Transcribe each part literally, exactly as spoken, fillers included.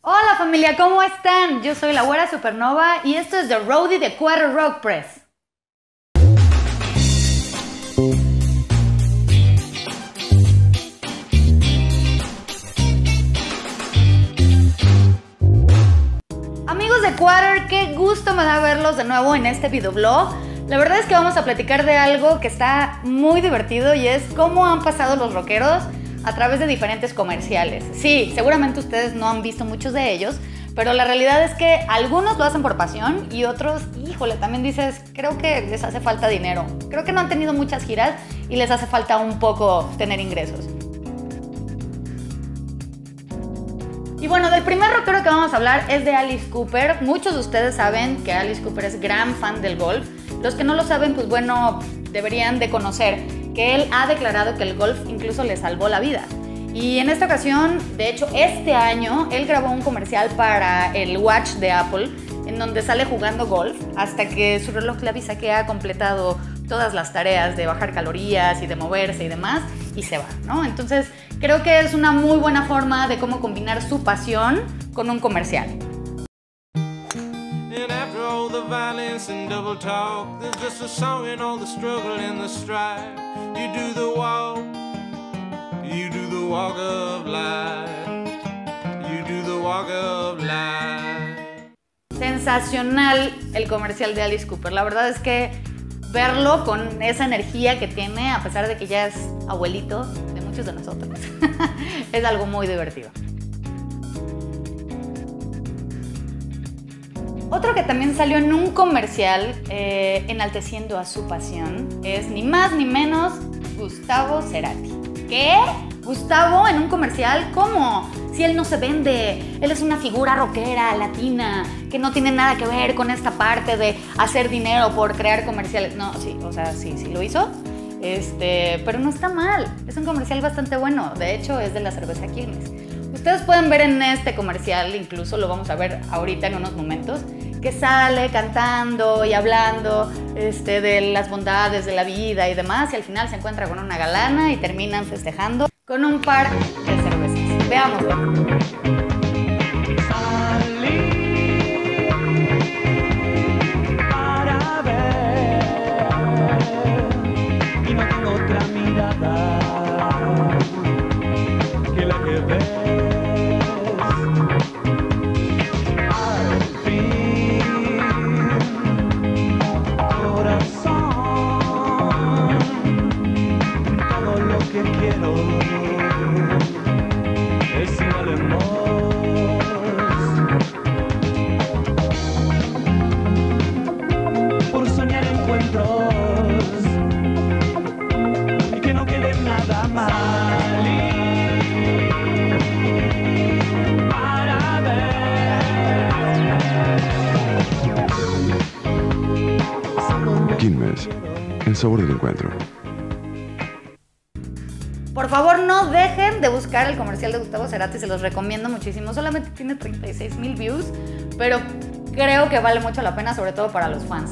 Hola familia, ¿cómo están? Yo soy la Güera Supernova y esto es The Roadie de Quarter Rock Press. Amigos de Quarter, qué gusto me da verlos de nuevo en este videoblog. La verdad es que vamos a platicar de algo que está muy divertido y es cómo han pasado los rockeros a través de diferentes comerciales. Sí, seguramente ustedes no han visto muchos de ellos, pero la realidad es que algunos lo hacen por pasión y otros, híjole, también dices, creo que les hace falta dinero. Creo que no han tenido muchas giras y les hace falta un poco tener ingresos. Y bueno, del primer rockero que vamos a hablar es de Alice Cooper. Muchos de ustedes saben que Alice Cooper es gran fan del golf. Los que no lo saben, pues bueno, deberían de conocer que él ha declarado que el golf incluso le salvó la vida. Y en esta ocasión, de hecho este año, él grabó un comercial para el Watch de Apple en donde sale jugando golf hasta que su reloj le avisa que ha completado todas las tareas de bajar calorías y de moverse y demás y se va, ¿no? Entonces creo que es una muy buena forma de cómo combinar su pasión con un comercial. And after all the violence and double talk, there's just a song in all the struggle and the strife. You do the walk, you do the walk of life, you do the walk of life. Sensacional el comercial de Alice Cooper. La verdad es que verlo con esa energía que tiene, a pesar de que ya es abuelito de muchos de nosotros, es algo muy divertido. Otro que también salió en un comercial eh, enalteciendo a su pasión es ni más ni menos Gustavo Cerati. ¿Qué? ¿Gustavo en un comercial? ¿Cómo? Si él no se vende, él es una figura rockera, latina, que no tiene nada que ver con esta parte de hacer dinero por crear comerciales. No, sí, o sea, sí, sí lo hizo, este, pero no está mal. Es un comercial bastante bueno, de hecho es de la cerveza Quilmes. Ustedes pueden ver en este comercial, incluso lo vamos a ver ahorita en unos momentos, que sale cantando y hablando este, de las bondades de la vida y demás, y al final se encuentra con una galana y terminan festejando con un par de cervezas. Veámoslo. Quilmes, el sabor del encuentro. Por favor, no dejen de buscar el comercial de Gustavo Cerati, se los recomiendo muchísimo. Solamente tiene treinta y seis mil views, pero creo que vale mucho la pena, sobre todo para los fans.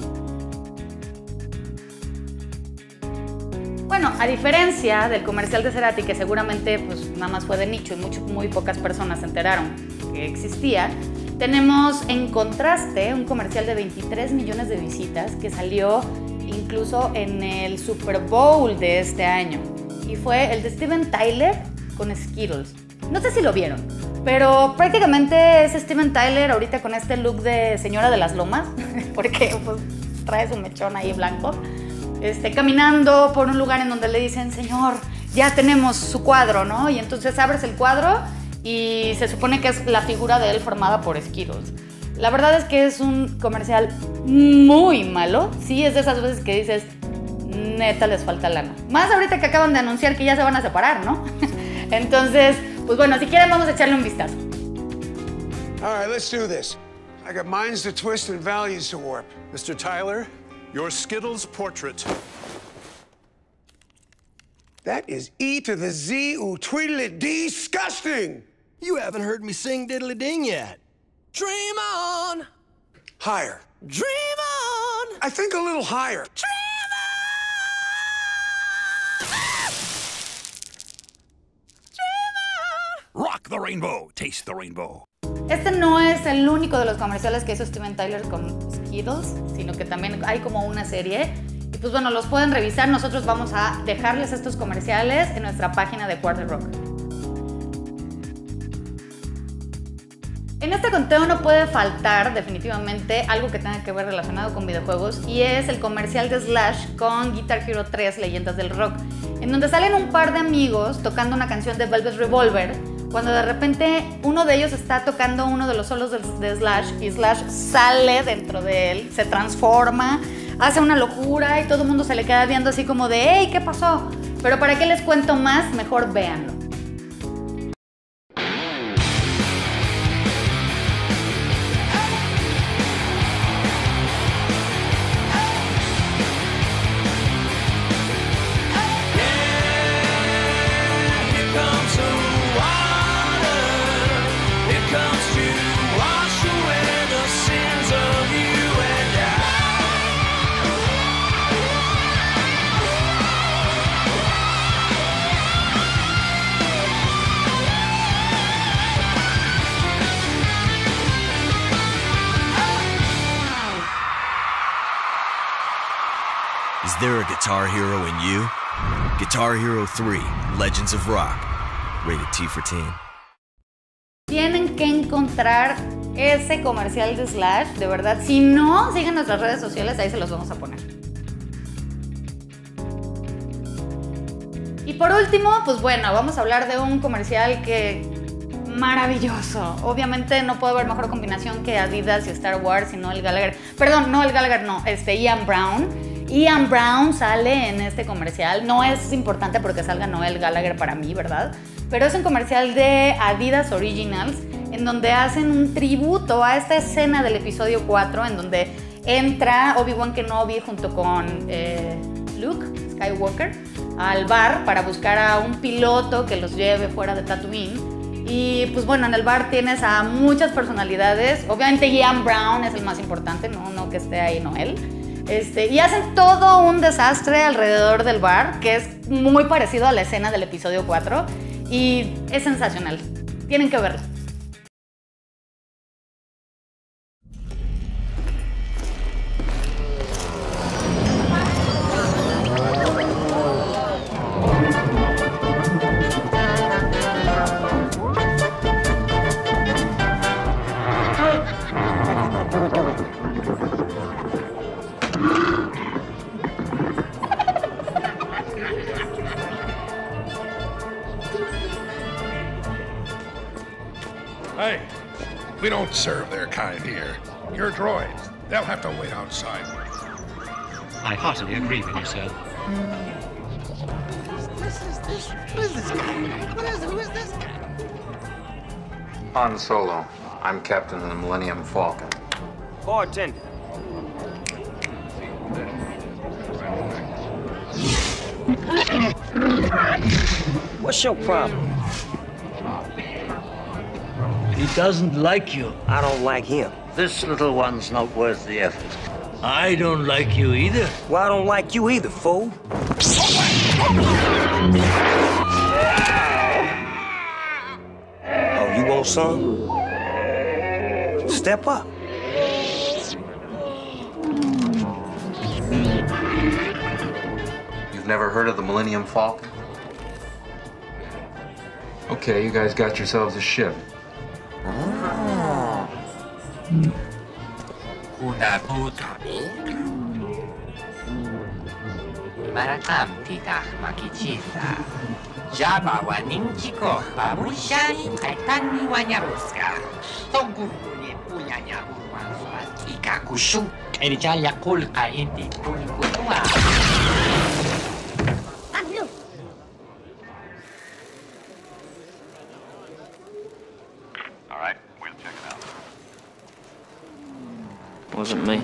Bueno, a diferencia del comercial de Cerati, que seguramente pues, nada más fue de nicho y mucho, muy pocas personas se enteraron que existía, tenemos en contraste un comercial de veintitrés millones de visitas que salió incluso en el Super Bowl de este año. Y fue el de Steven Tyler con Skittles. No sé si lo vieron, pero prácticamente es Steven Tyler ahorita con este look de señora de las lomas, porque pues, trae su mechón ahí blanco, este, caminando por un lugar en donde le dicen, señor, ya tenemos su cuadro, ¿no? Y entonces abres el cuadro y se supone que es la figura de él formada por Skittles. La verdad es que es un comercial muy malo. Sí, es de esas veces que dices, neta les falta lana. Más ahorita que acaban de anunciar que ya se van a separar, ¿no? Entonces, pues bueno, si quieren vamos a echarle un vistazo. All right, let's do this. I got minds to twist and values to warp. Mister Tyler, your Skittles portrait. That is E to the Z ooh tweedly disgusting. You haven't heard me sing Diddly Ding yet. Dream on! Higher. Dream on! I think a little higher. Dream on! Dream on! Rock the rainbow, taste the rainbow. Este no es el único de los comerciales que hizo Steven Tyler con Skittles, sino que también hay como una serie. Y pues bueno, los pueden revisar. Nosotros vamos a dejarles estos comerciales en nuestra página de Quarter Rock. En este conteo no puede faltar definitivamente algo que tenga que ver relacionado con videojuegos, y es el comercial de Slash con Guitar Hero tres Leyendas del Rock, en donde salen un par de amigos tocando una canción de Velvet Revolver, cuando de repente uno de ellos está tocando uno de los solos de, de Slash y Slash sale dentro de él, se transforma, hace una locura y todo el mundo se le queda viendo así como de ¡hey! ¿Qué pasó? Pero para qué les cuento más, mejor véanlo. Is there a Guitar Hero in you? Guitar Hero three, Legends of Rock. Rated T for Teen. Tienen que encontrar ese comercial de Slash, de verdad. Si no, sigan nuestras redes sociales, ahí se los vamos a poner. Y por último, pues bueno, vamos a hablar de un comercial que... maravilloso. Obviamente no puede haber mejor combinación que Adidas y Star Wars, sino el Gallagher. Perdón, no el Gallagher, no, este Ian Brown. Ian Brown sale en este comercial. No es importante porque salga Noel Gallagher para mí, ¿verdad? Pero es un comercial de Adidas Originals en donde hacen un tributo a esta escena del episodio cuatro, en donde entra Obi-Wan Kenobi junto con eh, Luke Skywalker al bar para buscar a un piloto que los lleve fuera de Tatooine. Y pues bueno, en el bar tienes a muchas personalidades. Obviamente Ian Brown es el más importante, no, no que esté ahí Noel. Este, y hacen todo un desastre alrededor del bar, que es muy parecido a la escena del episodio cuatro. Y es sensacional. Tienen que verlo. Hey, we don't serve their kind here. You're droids. They'll have to wait outside. I heartily agree with you, sir. This is this. Who is this guy? What is? Who is this guy? Han Solo. I'm captain of the Millennium Falcon. Bartender. What's your problem? He doesn't like you. I don't like him. This little one's not worth the effort. I don't like you either. Well, I don't like you either, fool. Oh, you want some? Step up. You've never heard of the Millennium Falcon? Okay, you guys got yourselves a ship. Una puta. Marakam tidak makicita. Jaba wa ninchiko babushani kaitani wanyaruska. Tongguhuni punyanya umansuat ikakushu. Erijaya kulka inti kulkutua. All right, we'll check it out. Wasn't me.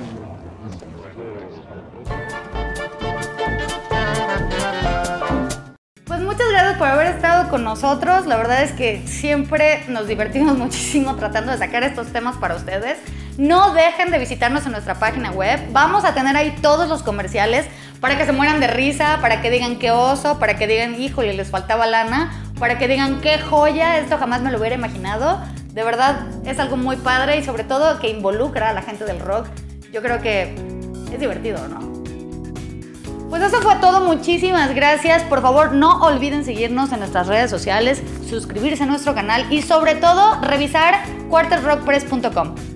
Pues muchas gracias por haber estado con nosotros. La verdad es que siempre nos divertimos muchísimo tratando de sacar estos temas para ustedes. No dejen de visitarnos en nuestra página web. Vamos a tener ahí todos los comerciales para que se mueran de risa, para que digan qué oso, para que digan, híjole, les faltaba lana, para que digan qué joya, esto jamás me lo hubiera imaginado. De verdad es algo muy padre y sobre todo que involucra a la gente del rock. Yo creo que es divertido, ¿no? Pues eso fue todo, muchísimas gracias. Por favor, no olviden seguirnos en nuestras redes sociales, suscribirse a nuestro canal y sobre todo revisar quarter rock press punto com.